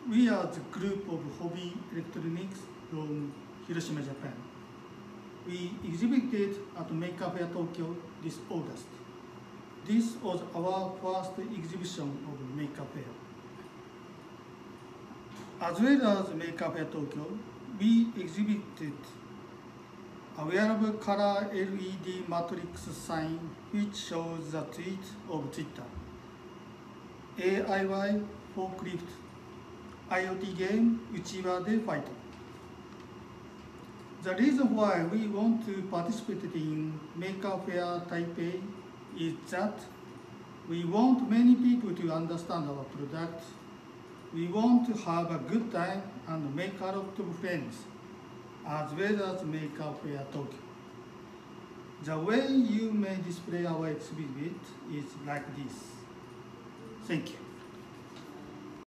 We are the group of hobby electronics from Hiroshima, Japan. We exhibited at Maker Faire Tokyo this August. This was our first exhibition of Maker Faire. As well as Maker Faire Tokyo, we exhibited a wearable color LED matrix sign which shows the tweet of Twitter, AIY forklift, IoT game Uchiwa de Fighter. The reason why we want to participate in Maker Faire Taipei is that we want many people to understand our product. We want to have a good time and make a lot of friends, as well as Maker Faire Tokyo. The way you may display our exhibit is like this. Thank you.